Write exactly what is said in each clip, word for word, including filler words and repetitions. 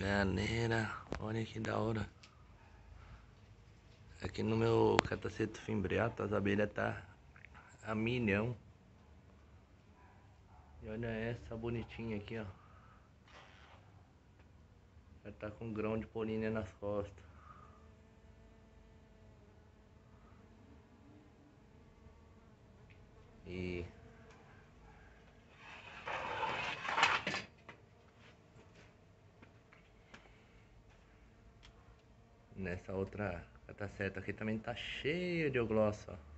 Galera, olha que da hora. Aqui no meu cataceto fimbriato as abelhas tá a milhão. E olha essa bonitinha aqui, ó. Já tá com grão de polínia nas costas. E nessa outra cataceta aqui também tá cheia de euglossa, ó.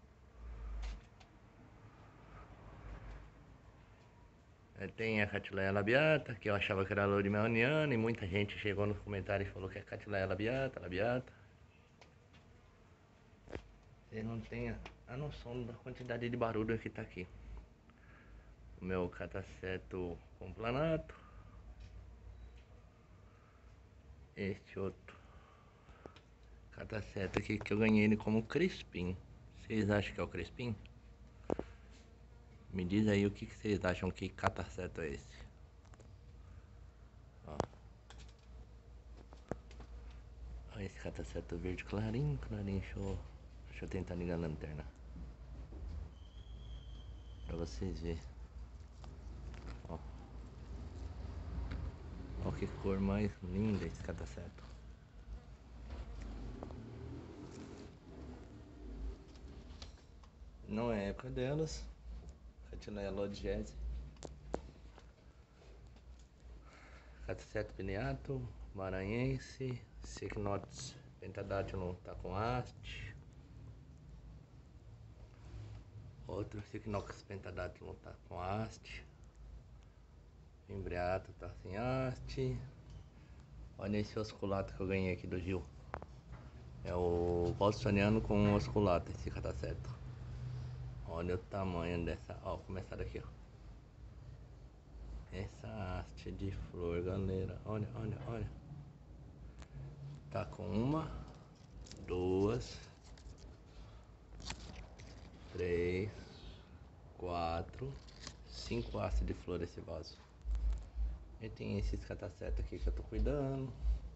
Tem a Catleya labiata, que eu achava que era Lorimeliana, e muita gente chegou nos comentários e falou que é Catleya labiata, labiata. Vocês não têm a noção da quantidade de barulho que tá aqui. O meu cataceto complanato. Este outro cataceto aqui que eu ganhei ele como Crispim. Vocês acham que é o Crispim? Me diz aí o que, que vocês acham que cataceto é esse. Ó. Ó esse cataceto verde clarinho, clarinho, deixa eu, deixa eu tentar ligar a lanterna pra vocês verem. Ó. Ó que cor mais linda esse cataceto. Não é época delas. Catleya lodgese. Cataceto pineato, maranhense, Cycnops pentadátilo tá com haste. Outro Cycnops pentadátilo tá com haste. Fimbriato tá sem haste. Olha esse osculato que eu ganhei aqui do Gil. É o bostoniano com osculato esse cataceto. Olha o tamanho dessa. Ó, começar daqui, ó. Essa haste de flor, galera. Olha, olha, olha. Tá com uma, duas, três, quatro, cinco hastes de flor esse vaso. E tem esses catacetos aqui que eu tô cuidando.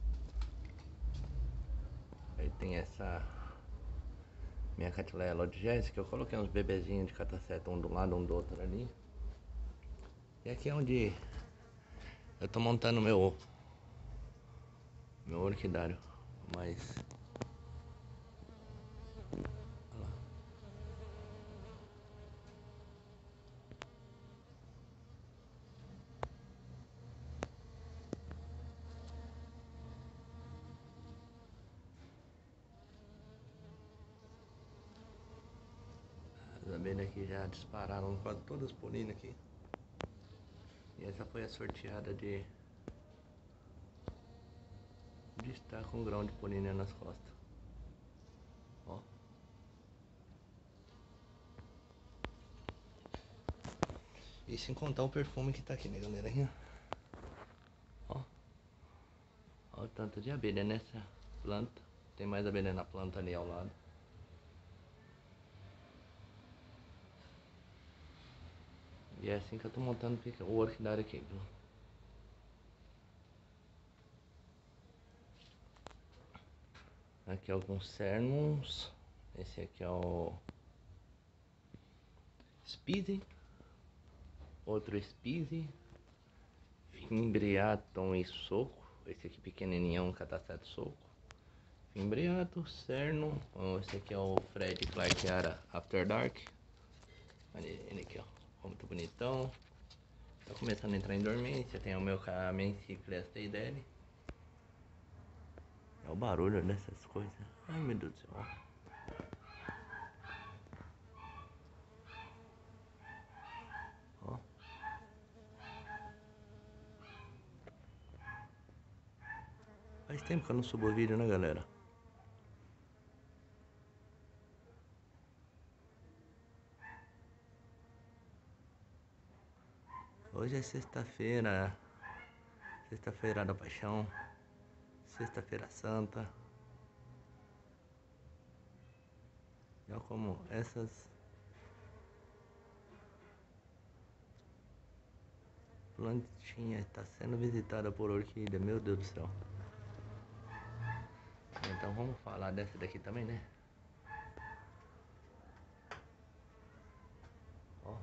Aí tem essa minha Catleya lodgese que eu coloquei uns bebezinhos de cataceto, um do lado, um do outro ali. E aqui é onde eu tô montando meu meu orquidário, mas olha lá. As abelhas aqui já dispararam quase todas as polinas aqui. E essa foi a sorteada de de estar com grão de polínia nas costas. Ó. E sem contar o perfume que tá aqui, né, galera? Ó. Ó o tanto de abelha nessa planta. Tem mais abelha na planta ali ao lado. E é assim que eu tô montando o orquidário aqui, viu? Aqui alguns cernus. Esse aqui é o Speedy. Outro Speedy. Fimbriaton e soco. Esse aqui pequenininho é um cataceto soco. Fimbriato, cerno. Esse aqui é o Fred Clarkiara After Dark. Olha ele aqui, ó. Muito bonitão. Tá começando a entrar em dormência. Tem o meu Camencicleas teidele. É o barulho dessas coisas. Ai, meu Deus do céu. Ó. Faz tempo que eu não subo vídeo, né, galera? Hoje é sexta-feira. Sexta-feira da Paixão. Sexta-feira Santa. E olha como essas plantinha está sendo visitada por orquídea, meu Deus do céu. Então vamos falar dessa daqui também, né? Ó.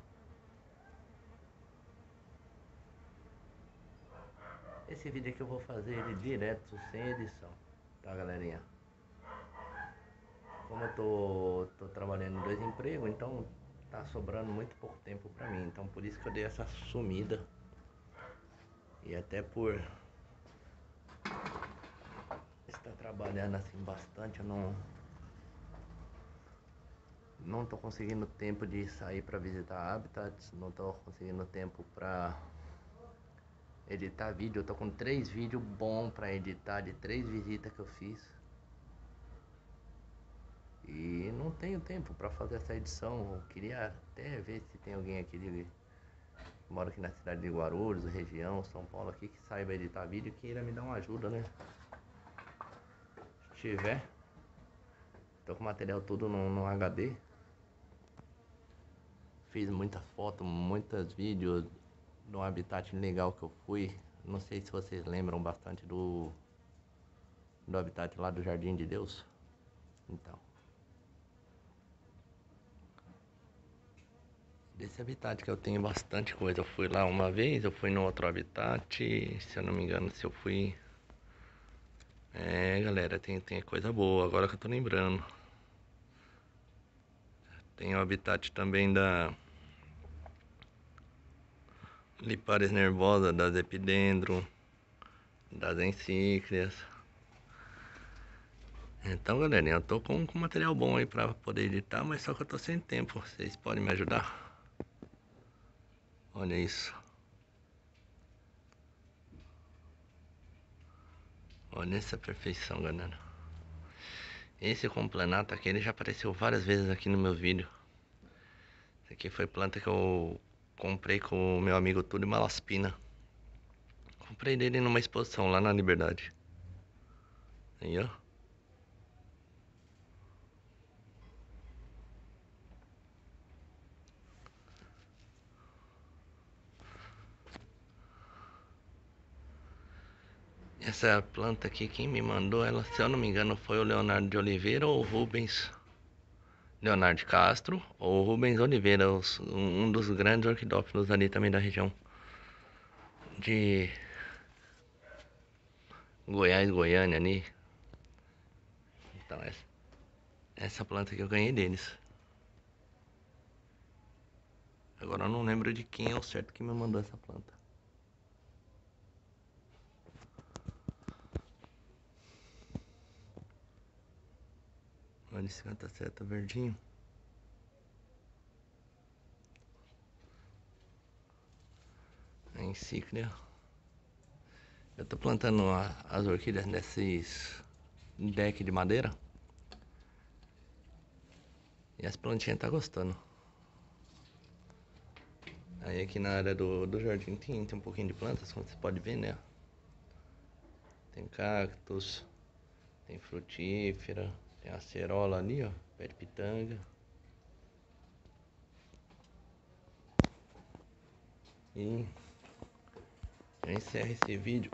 Esse vídeo aqui eu vou fazer ele direto, sem edição, tá, galerinha? Como eu tô, tô trabalhando em dois empregos, então tá sobrando muito pouco tempo pra mim. Então por isso que eu dei essa sumida. E até por estar trabalhando assim bastante, eu não não tô conseguindo tempo de sair pra visitar habitats, não tô conseguindo tempo pra editar vídeo. Eu tô com três vídeos bons pra editar de três visitas que eu fiz. E não tenho tempo pra fazer essa edição. Eu queria até ver se tem alguém aqui de mora aqui na cidade de Guarulhos, região, São Paulo aqui, que saiba editar vídeo, que queira me dar uma ajuda, né? Se tiver, tô com o material tudo no, no H D. Fiz muitas fotos, muitos vídeos de um habitat legal que eu fui. Não sei se vocês lembram bastante do do habitat lá do Jardim de Deus. Então, desse habitat que eu tenho bastante coisa. Eu fui lá uma vez, eu fui no outro habitat, se eu não me engano, se eu fui... É, galera, tem, tem coisa boa, agora que eu tô lembrando. Tem o habitat também da Liparis nervosa, das epidendro, das encíclias. Então, galerinha, eu tô com, com material bom aí pra poder editar, mas só que eu tô sem tempo. Vocês podem me ajudar? Olha isso. Olha essa perfeição, galera. Esse complenato aqui, ele já apareceu várias vezes aqui no meu vídeo. Esse aqui foi planta que eu comprei com o meu amigo Túlio Malaspina. Comprei dele numa exposição lá na Liberdade. Aí, ó. Essa planta aqui, quem me mandou ela, se eu não me engano, foi o Leonardo de Oliveira ou o Rubens. Leonardo de Castro ou Rubens Oliveira, os, um dos grandes orquidófilos ali também da região de Goiás, Goiânia ali. Então essa, essa planta que eu ganhei deles. Agora eu não lembro de quem é o certo que me mandou essa planta. Olha esse canta-seta verdinho. A encíclia. Eu tô plantando a, as orquídeas nesses deck de madeira. E as plantinhas tá gostando. Aí aqui na área do, do jardim tem, tem um pouquinho de plantas, como você pode ver, né? Tem cactos, tem frutífera, tem acerola ali, ó, pé de pitanga. E eu encerro esse vídeo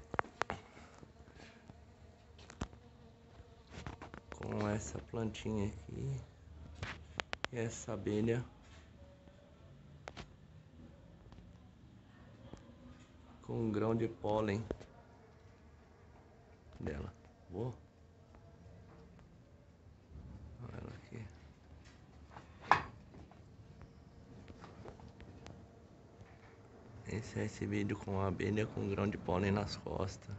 com essa plantinha aqui e essa abelha com um grão de pólen dela. Vou olha ela aqui. Esse é esse vídeo com a abelha com um grão de pólen nas costas.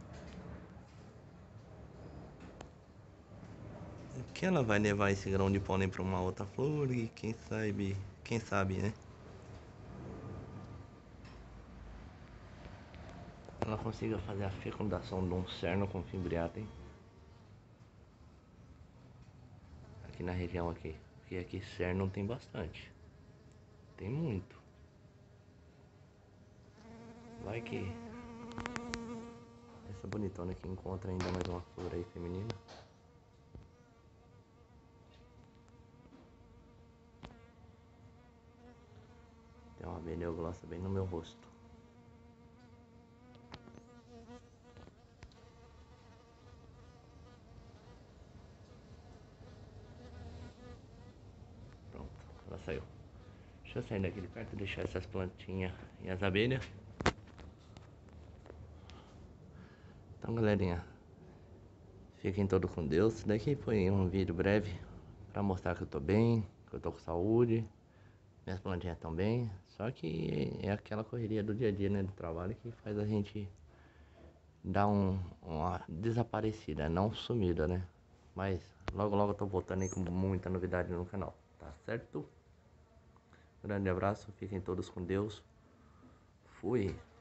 Que ela vai levar esse grão de pólen para uma outra flor e quem sabe, quem sabe, né? Ela consiga fazer a fecundação de um cerno com fimbriata, hein? Aqui na região aqui, porque aqui cerno tem bastante, tem muito. Vai que essa bonitona aqui encontra ainda mais uma flor aí feminina. Tem uma abelha glossa bem no meu rosto. saiu. Deixa eu sair daquele quarto e deixar essas plantinhas e as abelhas. Então, galerinha, fiquem todos com Deus. Isso daqui foi um vídeo breve pra mostrar que eu tô bem, que eu tô com saúde. Minhas plantinhas estão bem. Só que é aquela correria do dia a dia, né, do trabalho, que faz a gente dar um, uma desaparecida, não sumida, né. Mas logo logo eu tô voltando aí com muita novidade no canal, tá certo? Grande abraço, fiquem todos com Deus. Fui.